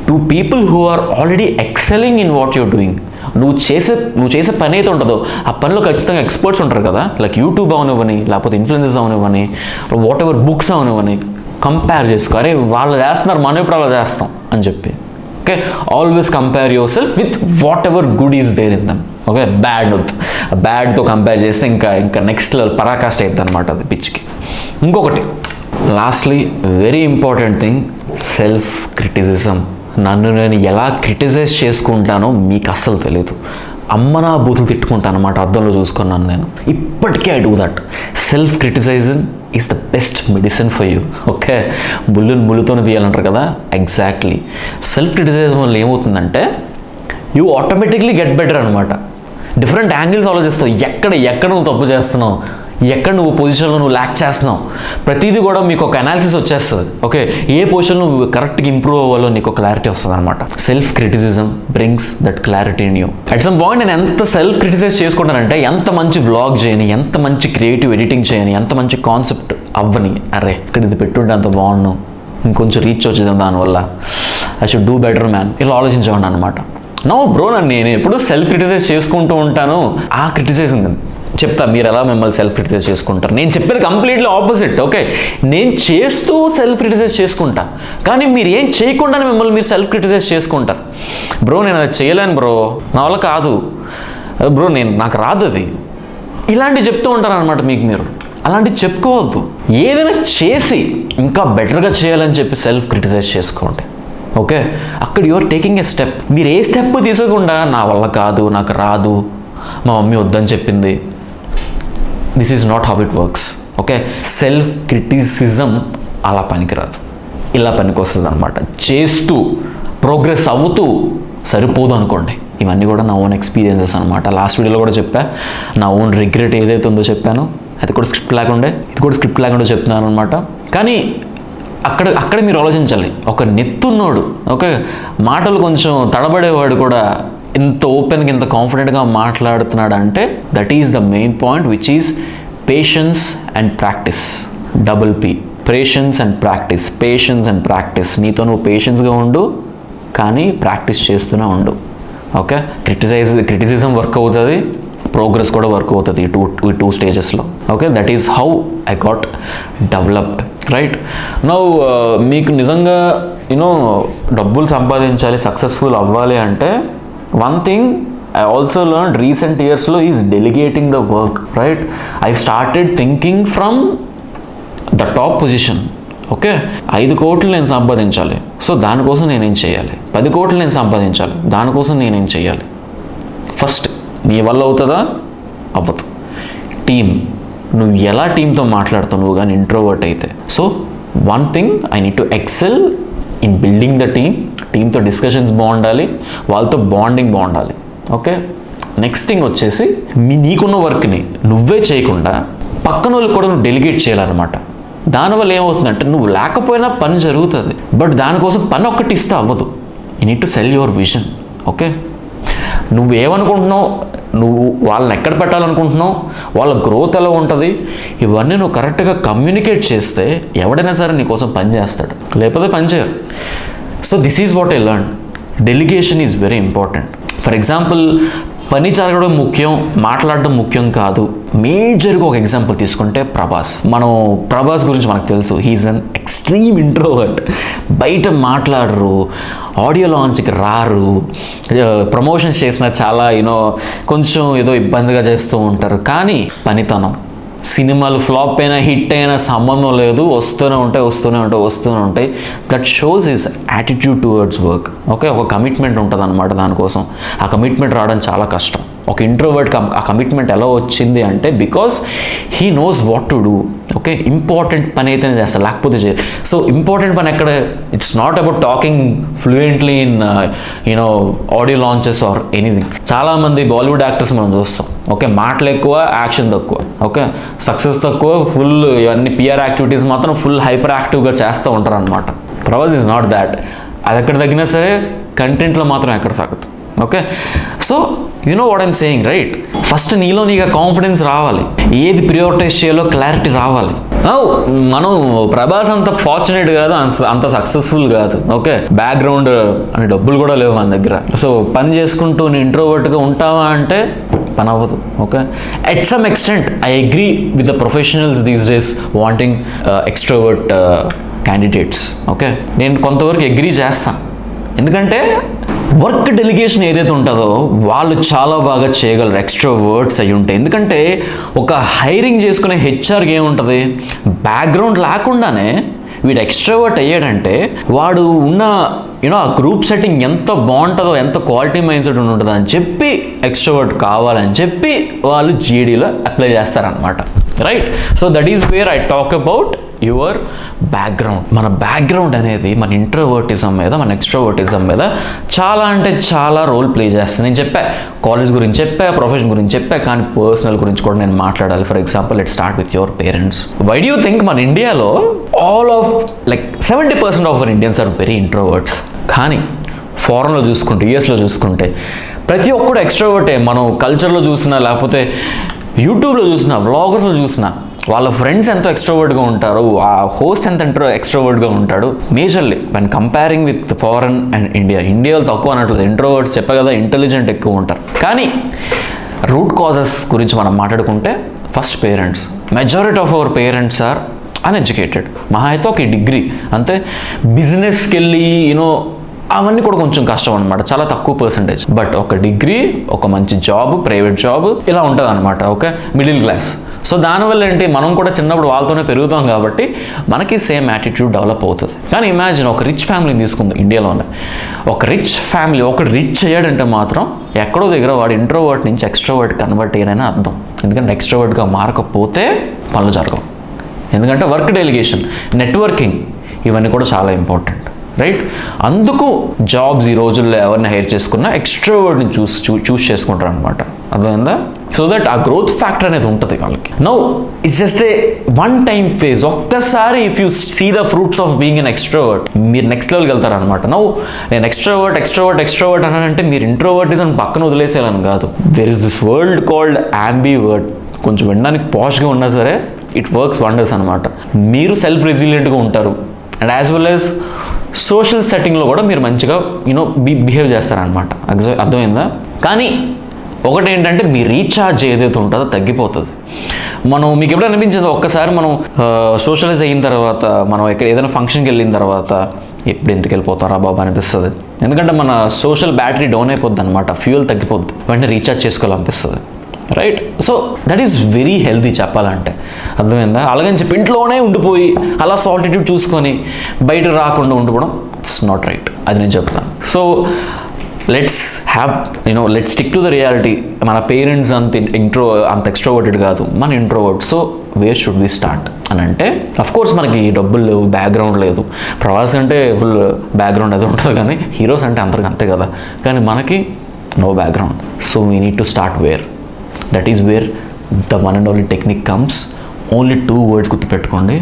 to people who are already excelling in what you're doing. నువ్వు చేసే నువ్వు చేసే పని అయితే ఉంటుందో ఆ పనిలో ఖచ్చితంగా ఎక్స్పర్ట్స్ ఉంటారు కదా, లైక్ యూట్యూబ్ అవనివ్వని, లేకపోతే ఇన్ఫ్లుయెన్సెస్ అవనివ్వని, వాట్ ఎవర్ బుక్స్ అవనివ్వని, కంపేర్ చేసుకో. అరే వాళ్ళు చేస్తున్నారు, మనం ఎప్పుడు అలా చేస్తాం అని చెప్పి. Okay, always compare yourself with whatever good is there in them. Okay, bad వద్దు, బ్యాడ్తో కంపేర్ చేస్తే ఇంకా ఇంకా నెక్స్ట్ లెవెల్ పరాకాష్ట అవుతుంది అనమాట అది పిచ్చికి. ఇంకొకటి lastly very important thing, self criticism. నన్ను నేను ఎలా క్రిటిసైజ్ చేసుకుంటానో మీకు అస్సలు తెలియదు. అమ్మ నా బూతులు తిట్టుకుంటాను అనమాట అద్దంలో చూసుకున్నాను నేను. ఇప్పటికే I do that. Self criticism is the best medicine for you. Okay, బుల్లుని ముళ్ళుతోనే తీయాలంటారు కదా, ఎగ్జాక్ట్లీ. సెల్ఫ్ క్రిటిసైజం వల్ల ఏమవుతుందంటే యూ ఆటోమేటిక్లీ గెట్ బెటర్ అనమాట. డిఫరెంట్ యాంగిల్స్ ఆలోచిస్తావు, ఎక్కడ ఎక్కడ నువ్వు తప్పు చేస్తున్నావు, ఎక్కడ నువ్వు పొజిషన్లో నువ్వు ల్యాక్ చేస్తున్నావు, ప్రతిదీ కూడా మీకు ఒక అనాలిసిస్ వచ్చేస్తుంది. ఓకే, ఏ పొజిషన్లో నువ్వు కరెక్ట్గా ఇంప్రూవ్ అవ్వాలో నీకు క్లారిటీ వస్తుంది అనమాట. Self criticism brings that clarity in you. At some point నేను ఎంత సెల్ఫ్ క్రిటిసైజ్ చేసుకుంటానంటే, ఎంత మంచి వ్లాగ్ చేయని, ఎంత మంచి క్రియేటివ్ ఎడిటింగ్ చేయని, ఎంత మంచి కాన్సెప్ట్ అవ్వని, అరే ఇక్కడ ఇది పెట్టుంటే అంత బాగున్నావు, ఇంకొంచెం రీచ్ వచ్చేది దానివల్ల, I should do better man, ఇలా ఆలోచించేవాడిని అనమాట. నో బ్రో, నన్ను నేను ఎప్పుడు సెల్ఫ్ క్రిటిసైజ్ చేసుకుంటూ ఉంటాను. ఆ క్రిటిసైజ్ ఉంది చెప్తా, మీరు ఎలా మిమ్మల్ని సెల్ఫ్ క్రిటిసైజ్ చేసుకుంటారు. నేను చెప్పేది కంప్లీట్లీ ఆపోజిట్. ఓకే, నేను చేస్తూ సెల్ఫ్ క్రిటిసైజ్ చేసుకుంటా, కానీ మీరు ఏం చేయకుండానే మిమ్మల్ని మీరు సెల్ఫ్ క్రిటిసైజ్ చేసుకుంటారు. బ్రో నేను అది చేయలేను బ్రో, నా వల్ల కాదు బ్రో, నేను నాకు రాదు అది, ఇలాంటివి చెప్తూ ఉంటారు అనమాట మీకు. మీరు అలాంటివి చెప్పుకోవద్దు. ఏదైనా చేసి ఇంకా బెటర్గా చేయాలని చెప్పి సెల్ఫ్ క్రిటిసైజ్ చేసుకోండి. ఓకే, అక్కడ యువర్ టేకింగ్ ఏ స్టెప్. మీరు ఏ స్టెప్ తీసుకోకుండా నా వల్ల కాదు, నాకు రాదు, మా మమ్మీ వద్దని చెప్పింది, this is not how it works. Okay, self criticism అలా పనికిరాదు, ఇలా పనికి వస్తుంది అనమాట. చేస్తూ ప్రోగ్రెస్ అవుతూ సరిపోదు అనుకోండి. ఇవన్నీ కూడా నా ఓన్ ఎక్స్పీరియన్సెస్ అనమాట. లాస్ట్ వీడియోలో కూడా చెప్పా, నా ఓన్ రిగ్రెట్ ఏదైతే ఉందో చెప్పాను, అది కూడా స్క్రిప్ట్ లేకుండే, ఇది కూడా స్క్రిప్ట్ లేకుండా చెప్తున్నాను అనమాట. కానీ అక్కడ అక్కడ మీరు ఆలోచించాలి, ఒక నెత్తున్నోడు, ఓకే, మాటలు కొంచెం తడబడేవాడు కూడా ఇంత ఓపెన్గా ఇంత కాన్ఫిడెంట్గా మాట్లాడుతున్నాడు అంటే that is the main point, which is patience and practice. Double P, patience and practice. Patience and practice. నీతో నువ్వు పేషెన్స్గా ఉండు, కానీ ప్రాక్టీస్ చేస్తూనే ఉండు. ఓకే, క్రిటిసైజ్ క్రిటిసిజం వర్క్ అవుతుంది, ప్రోగ్రెస్ కూడా వర్క్ అవుతుంది ఈ టూ ఈ టూ స్టేజెస్లో. Okay, that is how I got developed. Right now మీకు నిజంగా యూనో డబ్బులు సంపాదించాలి, సక్సెస్ఫుల్ అవ్వాలి అంటే one thing I also learned recent years lo is delegating the work. Right, I started thinking from the top position. Okay, ఐదు కోట్లు నేను సంపాదించాలి, సో దానికోసం నేనేం చేయాలి, పది కోట్లు నేను సంపాదించాలి, దానికోసం నేనేం చేయాలి. ఫస్ట్ నీ వల్ల అవుతుందా, అవ్వదు. టీం, నువ్వు ఎలా టీంతో మాట్లాడుతావు, నువ్వు కానీ ఇంట్రోవర్ట్ అయితే. So one thing, I need to excel in building the team. టీంతో డిస్కషన్స్ బాగుండాలి, వాళ్ళతో బాండింగ్ బాగుండాలి. ఓకే, నెక్స్ట్ థింగ్ వచ్చేసి మీ నీకున్న వర్క్ని నువ్వే చేయకుండా పక్కన వాళ్ళకి కూడా నువ్వు డెలిగేట్ చేయాలన్నమాట. దానివల్ల ఏమవుతుందంటే నువ్వు లేకపోయినా పని జరుగుతుంది, బట్ దానికోసం పని ఒక్కటి ఇస్తే అవ్వదు. You need to sell your vision. Okay, నువ్వు ఏమనుకుంటున్నావు, నువ్వు వాళ్ళని ఎక్కడ పెట్టాలనుకుంటున్నావు, వాళ్ళ గ్రోత్ ఎలా ఉంటుంది, ఇవన్నీ నువ్వు కరెక్ట్గా కమ్యూనికేట్ చేస్తే ఎవడైనా సరే నీకోసం పని చేస్తాడు, లేకపోతే పని చేయరు. So this is what I learn. Delegation is very important. For example, పని జరగడం ముఖ్యం, మాట్లాడడం ముఖ్యం కాదు. మేజర్గా ఒక ఎగ్జాంపుల్ తీసుకుంటే ప్రభాస్. మనం ప్రభాస్ గురించి మనకు తెలుసు, హీఈస్ అన్ ఎక్స్ట్రీమ్ ఇంట్రోవర్ట్. బయట మాట్లాడరు, ఆడియో లాంచ్కి రారు, ప్రమోషన్స్ చేసిన చాలా యూనో కొంచెం ఏదో ఇబ్బందిగా చేస్తూ ఉంటారు. కానీ పనితనం, సినిమాలు ఫ్లాప్ అయినా హిట్ అయినా సంబంధం లేదు, వస్తూనే ఉంటాయి వస్తూనే ఉంటాయి వస్తూనే ఉంటాయి. That shows his attitude towards work. Okay, ఒక కమిట్మెంట్ ఉంటుంది అనమాట దానికోసం. ఆ కమిట్మెంట్ రావడం చాలా కష్టం. ఒక ఇంట్రోవర్ట్కి ఆ కమిట్మెంట్ ఎలా వచ్చింది అంటే because he knows what to do. Okay, important పని అయితేనే చేస్తారు, లేకపోతే చేయరు. సో ఇంపార్టెంట్ పని ఎక్కడ, it's not about talking fluently in you know audio launches or anything. చాలామంది బాలీవుడ్ యాక్టర్స్ మనం చూస్తాం. ఓకే, మాటలు ఎక్కువ, యాక్షన్ తక్కువ. ఓకే, సక్సెస్ తక్కువ, ఫుల్ ఇవన్నీ పిఆర్ యాక్టివిటీస్ మాత్రం ఫుల్ హైపర్ యాక్టివ్గా చేస్తూ ఉంటారు అనమాట. Prabhas is not that. అది ఎక్కడ తగ్గినా సరే కంటెంట్లో మాత్రం ఎక్కడ తగ్గదు. Okay, so you know what I'm saying right. First నీలో నీకు కాన్ఫిడెన్స్ రావాలి, ఏది ప్రియారిటైజ్ చేయాలో క్లారిటీ రావాలి. మనం ప్రభాస్ అంత ఫార్చునేట్ కాదు, అంత సక్సెస్ఫుల్ కాదు. ఓకే, బ్యాక్గ్రౌండ్ అని డబ్బులు కూడా లేవు మన దగ్గర. సో పని చేసుకుంటూ నీ ఇంట్రోవర్ట్గా ఉంటావా అంటే పని అవ్వదు. Okay, at some extent I agree with the professionals these days wanting extrovert candidates. Okay, నేను కొంతవరకు అగ్రీ చేస్తాను. ఎందుకంటే వర్క్ డెలిగేషన్ ఏదైతే ఉంటుందో వాళ్ళు చాలా బాగా చేయగలరు ఎక్స్ట్రోవర్ట్స్ అయి ఉంటాయి. ఎందుకంటే ఒక హైరింగ్ చేసుకునే హెచ్ఆర్కి ఏముంటుంది, బ్యాక్గ్రౌండ్ లేకుండానే వీడు ఎక్స్ట్రోవర్ట్ అయ్యాడంటే వాడు ఉన్న యూనో ఆ గ్రూప్ సెట్టింగ్ ఎంత బాగుంటుందో, ఎంత క్వాలిటీ మైండ్ సెట్ ఉంటుందో అని చెప్పి ఎక్స్ట్రోవర్ట్ కావాలని చెప్పి వాళ్ళు జీడీలో అప్లై చేస్తారనమాట. Right, so that is where I talk about your background. మన బ్యాక్గ్రౌండ్ అనేది మన ఇంట్రోవర్టిజం మీద, మన ఎక్స్ట్రోవర్టిజం మీద చాలా అంటే చాలా రోల్ ప్లే చేస్తుంది. నేను చెప్పా, కాలేజ్ గురించి చెప్పా, ప్రొఫెషన్ గురించి చెప్పా, కానీ పర్సనల్ గురించి కూడా నేను మాట్లాడాలి. For example, let start with your parents. Why do you think మన ఇండియాలో all of like seventy percent of our Indians are very introverts? కానీ ఫారెన్లో చూసుకుంటే, యూఎస్లో చూసుకుంటే ప్రతి ఒక్కడు ఎక్స్ట్రోవర్టే. మనం కల్చర్లో చూసినా, లేకపోతే యూట్యూబ్లో చూసినా, వ్లాగర్స్లో చూసినా వాళ్ళ ఫ్రెండ్స్ ఎంతో ఎక్స్ట్రోవర్ట్గా ఉంటారు, ఆ హోస్ట్ ఎంత ఎంతో ఎక్స్ట్రోవర్ట్గా ఉంటాడు. Majorly when comparing with foreign and India, ఇండియాలో తక్కువ అన్నట్లేదు. ఇంట్రోవర్ట్స్ చెప్పే కదా ఇంటెలిజెంట్ ఎక్కువ ఉంటారు. కానీ రూట్ కాజెస్ గురించి మనం మాట్లాడుకుంటే first parents. Majority of our parents are uneducated. మహా అయితే ఒక డిగ్రీ అంతే, బిజినెస్కి వెళ్ళి యూనో అవన్నీ కూడా కొంచెం కష్టం అనమాట, చాలా తక్కువ పర్సంటేజ్. బట్ ఒక డిగ్రీ, ఒక మంచి జాబ్, ప్రైవేట్ జాబ్ ఇలా ఉంటుంది అనమాట. Okay, middle class. సో దానివల్ల ఏంటి, మనం కూడా చిన్నప్పుడు వాళ్ళతోనే పెరుగుతాం కాబట్టి మనకి సేమ్ యాటిట్యూడ్ డెవలప్ అవుతుంది. కానీ ఇమాజిన్ ఒక రిచ్ ఫ్యామిలీని తీసుకుంది ఇండియాలోనే. ఒక రిచ్ ఫ్యామిలీ, ఒక రిచ్ అయ్యాడంటే మాత్రం ఎక్కడో దగ్గర వాడు ఇంట్రోవర్ట్ నుంచి ఎక్స్ట్రోవర్ట్ కన్వర్ట్ అయ్యానని అర్థం. ఎందుకంటే ఎక్స్ట్రోవర్ట్గా మారకపోతే పనులు జరగవు. ఎందుకంటే వర్క్ డెలిగేషన్, నెట్వర్కింగ్ ఇవన్నీ కూడా చాలా ఇంపార్టెంట్. రైట్, అందుకు జాబ్స్ ఈ రోజుల్లో ఎవరిని హైర్ చేసుకున్నా ఎక్స్ట్రోవర్ట్ని చూస్ చూ చూస్ చేసుకుంటారు అనమాట. అర్థమైందా? సో దట్ ఆ గ్రోత్ ఫ్యాక్టర్ అనేది ఉంటుంది వాళ్ళకి. Now it's just a one time phase. ఒక్కసారి if you see the fruits of being an extrovert, మీరు నెక్స్ట్ లెవెల్కి వెళ్తారనమాట. నౌ నేను ఎక్స్ట్రోవర్ట్ ఎక్స్ట్రోవర్ట్ ఎక్స్ట్రోవర్ట్ అనంటే మీరు ఇంట్రోవర్టిజం పక్కన వదిలేసేయాలని కాదు. There is this world called ambivert. కొంచెం వినడానికి పాష్గా ఉన్నా సరే ఇట్ వర్క్స్ వండర్స్ అనమాట. మీరు సెల్ఫ్ రెసిలియంట్గా ఉంటారు and as well as social సెట్టింగ్లో కూడా మీరు మంచిగా యూనో బి బిహేవ్ చేస్తారనమాట. అర్థమైందా? కానీ ఒకటి ఏంటంటే మీ రీఛార్జ్ ఏదైతే ఉంటుందో తగ్గిపోతుంది. మనం మీకు ఎప్పుడైనా అనిపించింది ఒక్కసారి మనం సోషలైజ్ అయిన తర్వాత, మనం ఎక్కడ ఏదైనా ఫంక్షన్కి వెళ్ళిన తర్వాత ఎప్పుడు ఇంటికి వెళ్ళిపోతారా బాబా అనిపిస్తుంది. ఎందుకంటే మన సోషల్ బ్యాటరీ డౌన్ అయిపోద్ది అనమాట, ఫ్యూయల్ తగ్గిపోద్ది, వెంటనే రీఛార్జ్ చేసుకోవాలనిపిస్తుంది. Right, so that is very healthy చెప్పాలంటే. అర్థమైందా? అలాగని చెప్పి ఇంట్లోనే ఉండిపోయి అలా సాల్టిట్యూడ్ చూసుకొని బయట రాకుండా ఉండిపోవడం ఇట్స్ నాట్ రైట్. అది నేను చెప్తాను. So let's have you know let's stick to the reality. మన పేరెంట్స్ అంత ఇంట్రో అంత ఎక్స్ట్రోవర్టెడ్ కాదు, మన introvert. So where should we start అని అంటే, అఫ్ కోర్స్ మనకి డబ్బులు లేవు, బ్యాక్గ్రౌండ్ లేదు. ప్రవాస్ అంటే ఫుల్ బ్యాక్గ్రౌండ్ అది ఉంటుంది, కానీ హీరోస్ అంటే అందరికి అంతే కదా. కానీ మనకి no background. So we need to start where. That is where the one and only technique comes. Only two words గుర్తుపెట్టుకోండి,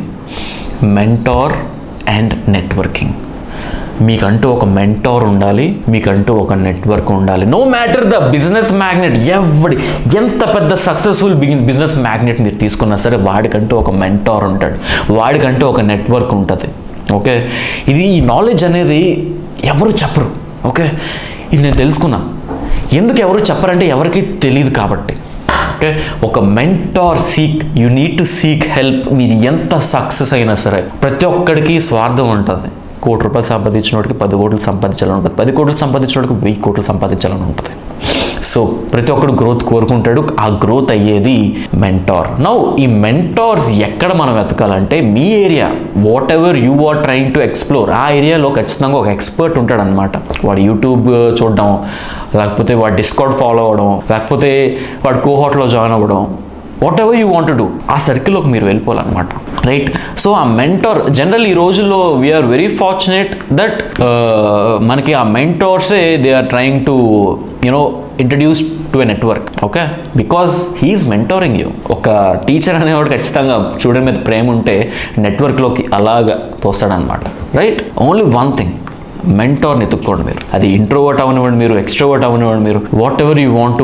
మెంటార్ అండ్ నెట్వర్కింగ్. మీకంటూ ఒక మెంటార్ ఉండాలి, మీకంటూ ఒక నెట్వర్క్ ఉండాలి. No matter the business magnet, ఎవడి ఎంత పెద్ద సక్సెస్ఫుల్ బిజినెస్ మ్యాగ్నెట్ మీరు తీసుకున్నా సరే వాడికంటూ ఒక మెంటార్ ఉంటాడు, వాడికంటూ ఒక నెట్వర్క్ ఉంటుంది. ఓకే, ఇది ఈ నాలెడ్జ్ అనేది ఎవరు చెప్పరు. ఓకే, ఇది నేను తెలుసుకున్నా. ఎందుకు ఎవరు చెప్పరంటే ఎవరికి తెలియదు కాబట్టి. ఓకే, ఒక mentor seek, you need to seek help. మీరు ఎంత సక్సెస్ అయినా సరే ప్రతి ఒక్కడికి స్వార్థం ఉంటుంది. కోటి రూపాయలు సంపాదించినోడికి పది కోట్లు సంపాదించాలని ఉంటుంది, పది కోట్లు సంపాదించినోడికి వెయ్యి కోట్లు సంపాదించాలని ఉంటుంది. సో ప్రతి ఒక్కడు గ్రోత్ కోరుకుంటాడు, ఆ గ్రోత్ అయ్యేది మెంటార్. నౌ ఈ మెంటార్స్ ఎక్కడ మనం వెతకాలంటే మీ area, whatever you are trying to explore, ఆ ఏరియాలో ఖచ్చితంగా ఒక ఎక్స్పర్ట్ ఉంటాడు అనమాట. వాడు యూట్యూబ్ చూడడం, లేకపోతే వాడు డిస్కౌంట్ ఫాలో అవ్వడం, లేకపోతే వాడు కోహాట్లో జాయిన్ అవ్వడం, whatever you want to do, ఆ సర్కిల్లోకి మీరు వెళ్ళిపోవాలన్నమాట. రైట్, సో ఆ మెంటార్ జనరల్ ఈ రోజుల్లో వీఆర్ వెరీ ఫార్చునేట్ దట్ మనకి ఆ మెంటార్సే they are trying to you know introduce to a network. Okay, because he's mentoring you. ఒక టీచర్ అనేవాడు ఖచ్చితంగా స్టూడెంట్ మీద ప్రేమ ఉంటే నెట్వర్క్లోకి అలాగా తోస్తాడనమాట. రైట్, ఓన్లీ వన్ థింగ్, మెంటార్ని ఎత్తుక్కోండి మీరు. అది ఇంట్రోవర్ట్ అవనివ్వండి, మీరు ఎక్స్ట్రోవర్ట్ అవనివ్వండి, మీరు what ever you want to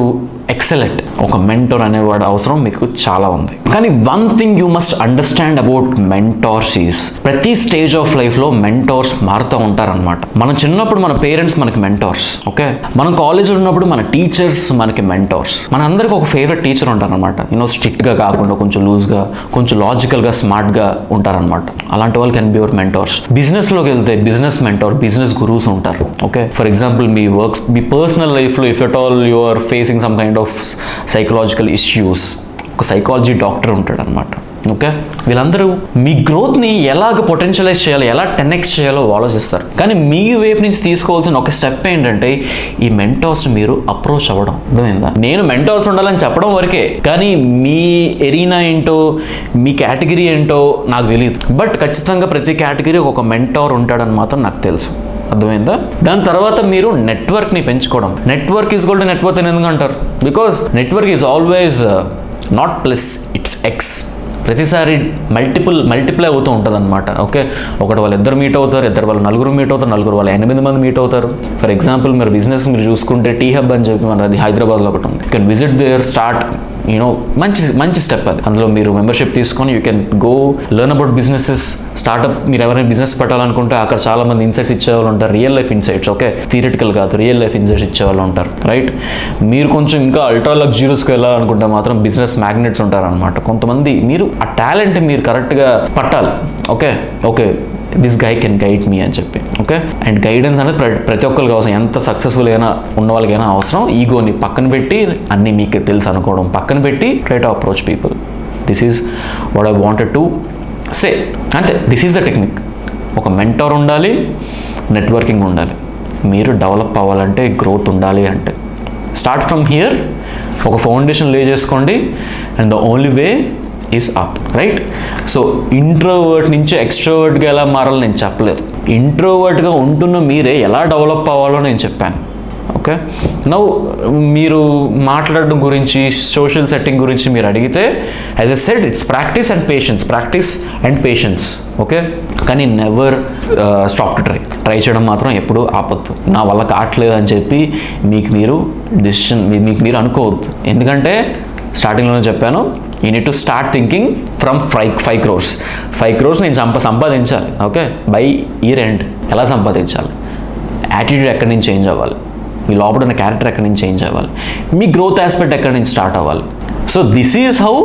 excellent. ఒక మెంటోర్ అనేవాడు అవసరం మీకు చాలా ఉంది. కానీ one thing you must understand about mentors is, ప్రతి స్టేజ్ ఆఫ్ లైఫ్లో మెంటోర్స్ మారుతూ ఉంటారనమాట. మనం చిన్నప్పుడు మన పేరెంట్స్ మనకి మెంటోర్స్, ఓకే. మనం కాలేజ్లో ఉన్నప్పుడు మన టీచర్స్ మనకి మెంటోర్స్. మన అందరికి ఒక ఫేవరెట్ టీచర్ ఉంటారనమాట. యూనో స్ట్రిక్ట్గా కాకుండా కొంచెం లూజ్గా, కొంచెం లాజికల్గా, స్మార్ట్గా ఉంటారనమాట. అలాంటి వాళ్ళు కెన్ బి యువర్ మెంటోర్స్. బిజినెస్లోకి వెళ్తే బిజినెస్ మెంటోర్, బిజినెస్ గురూస్ ఉంటారు, ఓకే. ఫర్ ఎగ్జాంపుల్ మీ వర్క్స్, మీ పర్సనల్ లైఫ్లో if at all you are facing some kind of psychological issues, ఒక సైకాలజీ డాక్టర్ ఉంటాడు అనమాట, ఓకే. వీళ్ళందరూ మీ గ్రోత్ని ఎలాగ పొటెన్షియలైజ్ చేయాలో, ఎలా టెన్ ఎక్స్ చేయాలో ఆలోచిస్తారు. కానీ మీ వైపు నుంచి తీసుకోవాల్సిన ఒక స్టెప్ ఏంటంటే ఈ మెంటోర్స్ మీరు అప్రోచ్ అవ్వడం. అర్థమైందా? నేను మెంటోర్స్ ఉండాలని చెప్పడం వరకే, కానీ మీ ఎరీనా ఏంటో, మీ కేటగిరీ ఏంటో నాకు తెలియదు. బట్ ఖచ్చితంగా ప్రతి కేటగిరీ ఒక మెంటోర్ ఉంటాడని మాత్రం నాకు తెలుసు. అర్థమైందా? దాని తర్వాత మీరు నెట్వర్క్ని పెంచుకోవడం. నెట్వర్క్ ఈజ్ గోల్డ్ నెట్వర్క్ అని ఎందుకు అంటారు? Because network is always not plus, it's x. ప్రతిసారి మల్టిపుల్ మల్టిప్లై అవుతూ ఉంటుంది అనమాట, ఓకే. ఒకటి వాళ్ళు ఇద్దరు మీట్ అవుతారు, ఇద్దరు వాళ్ళు నలుగురు మీట్ అవుతారు, నలుగురు వాళ్ళు ఎనిమిది మంది మీట్ అవుతారు. ఫర్ ఎగ్జాంపుల్ మీరు బిజినెస్ మీరు చూసుకుంటే టీ హబ్ అని చెప్పి మనది హైదరాబాద్లో ఒకటి ఉంది. You can visit there, start you know మంచి మంచి స్టెప్ అది. అందులో మీరు మెంబర్షిప్ తీసుకొని you can go learn about businesses, startup. మీరు ఎవరైనా బిజినెస్ పెట్టాలనుకుంటే అక్కడ చాలా మంది ఇన్సైట్స్ ఇచ్చేవాళ్ళు ఉంటారు, real life insights, okay. Theoretical కాదు, రియల్ లైఫ్ ఇన్సైట్స్ ఇచ్చేవాళ్ళు ఉంటారు, రైట్. మీరు కొంచెం ఇంకా అల్ట్రా లగ్జరీస్కి వెళ్ళాలనుకుంటే మాత్రం బిజినెస్ మ్యాగ్నెట్స్ ఉంటారనమాట కొంతమంది. మీరు ఆ టాలెంట్ మీరు కరెక్ట్గా పట్టాలి, okay. Okay this guy can guide me అని చెప్పి, ఓకే. అండ్ గైడెన్స్ అనేది ప్ర ప్రతి ఒక్కరికి అవసరం. ఎంత సక్సెస్ఫుల్ అయినా ఉన్న వాళ్ళకైనా అవసరం. ఈగోని పక్కన పెట్టి అన్నీ మీకు తెలుసు అనుకోవడం పక్కన పెట్టి try to approach people. This is what I wanted to say. అంతే, దిస్ ఈజ్ ద టెక్నిక్. ఒక మెంటోర్ ఉండాలి, నెట్వర్కింగ్ ఉండాలి. మీరు డెవలప్ అవ్వాలంటే, గ్రోత్ ఉండాలి అంటే స్టార్ట్ ఫ్రమ్ హియర్. ఒక ఫౌండేషన్ లే చేసుకోండి and the only way is up, right. So introvert నుంచి ఎక్స్ట్రోవర్ట్గా ఎలా మారాలో నేను చెప్పలేదు. ఇంట్రోవర్ట్గా ఉంటున్న మీరే ఎలా డెవలప్ అవ్వాలో నేను చెప్పాను, ఓకే. నౌ మీరు మాట్లాడడం గురించి, సోషల్ సెట్టింగ్ గురించి మీరు అడిగితే, as I said, it's practice and patience, practice and patience, okay. కానీ never stop to try. Try చేయడం మాత్రం ఎప్పుడూ ఆపొద్దు. నా వల్ల కావట్లేదు అని చెప్పి మీకు మీరు డిసిషన్ మీకు మీరు అనుకోవద్దు. ఎందుకంటే స్టార్టింగ్లోనే చెప్పాను, you need to start thinking from five five crores five crores నేను సంప సంపాదించాలి, ఓకే. బై ఇయర్ ఎండ్ ఎలా సంపాదించాలి? యాటిట్యూడ్ ఎక్కడి నుంచి చేంజ్ అవ్వాలి? మీ లోపల ఉన్న క్యారెక్టర్ ఎక్కడి నుంచి చేంజ్ అవ్వాలి? మీ గ్రోత్ ఆస్పెక్ట్ ఎక్కడి నుంచి స్టార్ట్ అవ్వాలి? So this is how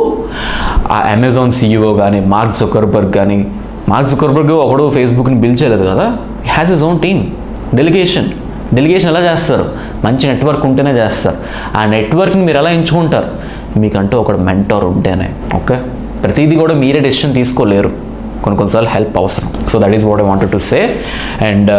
uh Amazon CEO కానీ, మార్క్ జుకర్బర్గ్ కానీ, మార్క్ జుకర్బర్గ్ ఒకడు ఫేస్బుక్ని బిల్డ్ చేయలేదు కదా, he has his own team. Delegation delegation ఎలా చేస్తారు? మంచి నెట్వర్క్ ఉంటేనే చేస్తారు. ఆ నెట్వర్క్ని మీరు ఎలా ఎంచుకుంటారు? మీకంటూ ఒక మెంటోర్ ఉంటేనే, ఓకే. ప్రతిదీ కూడా మీరే డెసిషన్ తీసుకోలేరు, కొన్ని కొన్నిసార్లు హెల్ప్ అవసరం. So that is what I wanted to say. And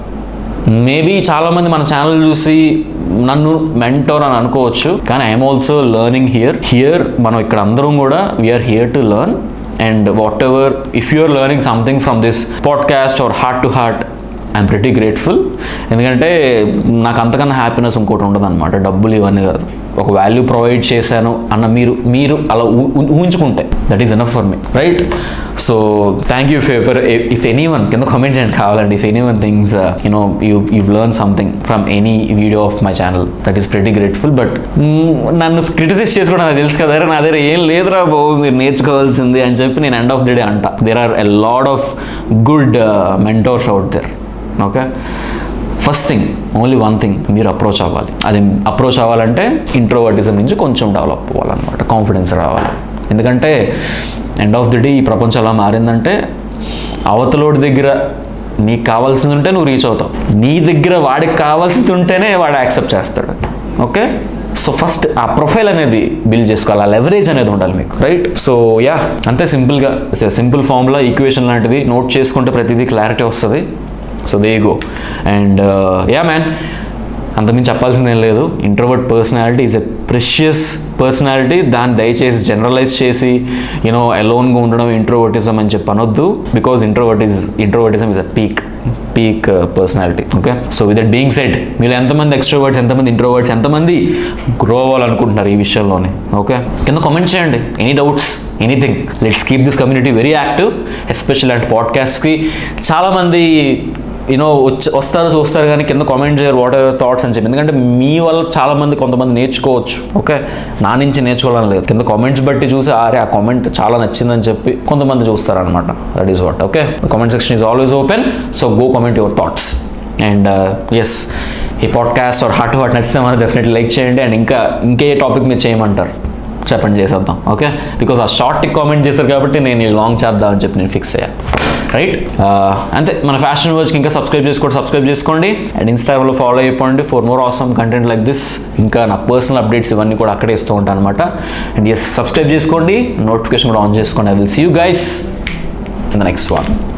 maybe చాలామంది మన ఛానల్ చూసి నన్ను మెంటోర్ అని అనుకోవచ్చు, కానీ I'm also learning here here మనం ఇక్కడ అందరం కూడా we are here to learn. And whatever if you are learning something from this podcast or heart to heart, I'm pretty grateful. ఎందుకంటే నాకు అంతకన్నా హ్యాపీనెస్ ఇంకోటి ఉండదు అనమాట. డబ్బులు ఇవన్నీ కాదు, ఒక వాల్యూ ప్రొవైడ్ చేశాను అన్న మీరు మీరు అలా ఊహించుకుంటే that is enough for me, right. So thank you for if anyone, కింద కామెంట్ చేయండి కావాలండి. If anyone things you know you you learn something from any video of my channel, that is pretty grateful. But నన్ను criticize చేసుకోవడం నాకు తెలుసు కదా, నా దగ్గర ఏం లేదురా బాబు మీరు నేర్చుకోవాల్సింది అని చెప్పి నేను ఎండ్ ఆఫ్ ది డే అంట. There are a lot of good mentors out there, okay. First thing, only one thing, మీరు అప్రోచ్ అవ్వాలి. అది అప్రోచ్ అవ్వాలంటే ఇంట్రోవర్టిజం నుంచి కొంచెం డెవలప్ అవ్వాలన్నమాట, కాన్ఫిడెన్స్ రావాలి. ఎందుకంటే ఎండ్ ఆఫ్ ది డే ఈ ప్రపంచం ఎలా మారిందంటే, అవతలోడి దగ్గర నీకు కావాల్సింది ఉంటే నువ్వు రీచ్ అవుతావు, నీ దగ్గర వాడికి కావాల్సింది ఉంటేనే వాడు యాక్సెప్ట్ చేస్తాడు, ఓకే. సో ఫస్ట్ ఆ ప్రొఫైల్ అనేది బిల్డ్ చేసుకోవాలి, ఆ లెవరేజ్ అనేది ఉండాలి మీకు, రైట్. సో యా, అంతే సింపుల్గా, సింపుల్ ఫార్ములా, ఈక్వేషన్ లాంటిది, నోట్ చేసుకుంటే ప్రతిదీ క్లారిటీ వస్తుంది. So they go. And yeah man, అంతకుమించి చెప్పాల్సింది ఏం లేదు. Introvert personality is a precious personality. దాన్ని దయచేసి జనరలైజ్ చేసి యూనో అలోన్గా ఉండడం ఇంట్రోవర్టిజం అని చెప్పి అనొద్దు. Because introvertis introvertism is a peak peak personality, okay. So with that being said, మీరు ఎంతమంది ఎక్స్ట్రోవర్ట్స్, ఎంతమంది ఇంట్రోవర్ట్స్, ఎంతమంది గ్రో అవ్వాలనుకుంటున్నారు ఈ విషయంలోనే, ఓకే. కింద కామెంట్ చేయండి. Any doubts, anything. Let's keep this community very active. Especial అంటే పాడ్కాస్ట్కి చాలామంది యూనో వచ్చి వస్తారు చూస్తారు కానీ కింద కామెంట్ చేయరు వాట్ ఎవర్ థాట్స్ అని చెప్పి. ఎందుకంటే మీ వల్ల చాలామంది కొంతమంది నేర్చుకోవచ్చు. ఓకే, నా నుంచి నేర్చుకోవాలని లేదు, కింద కామెంట్స్ బట్టి చూసి అరే ఆ కామెంట్ చాలా నచ్చిందని చెప్పి కొంతమంది చూస్తారనమాట. That is what. Okay, comment section is always open, so go comment your thoughts. And yes, ఈ podcast or heart to heart నచ్చితే మనం డెఫినెట్లీ లైక్ చేయండి. అండ్ ఇంకా ఇంకే టాపిక్ మీరు చేయమంటారు చెప్పండి, చేసేద్దాం. ఓకే, బికాస్ ఆ షార్ట్ కామెంట్ చేశారు కాబట్టి నేను ఈ లాంగ్ చేద్దాం అని చెప్పి నేను ఫిక్స్ అయ్యా. రైట్, అంతే. మన ఫ్యాషన్ వర్డ్స్కి ఇంకా సబ్స్క్రైబ్ చేసుకోండి సబ్స్క్రైబ్ చేసుకోండి అండ్ ఇన్స్టాగ్రామ్లో ఫాలో అయిపోండి for more awesome content like this. ఇంకా నా పర్సనల్ అప్డేట్స్ ఇవన్నీ కూడా అక్కడే ఇస్తూ ఉంటాను అనమాట. అండ్ ఎస్, సబ్స్క్రైబ్ చేసుకోండి, నోటిఫికేషన్ కూడా ఆన్ చేసుకోండి. I will see you guys in the next one.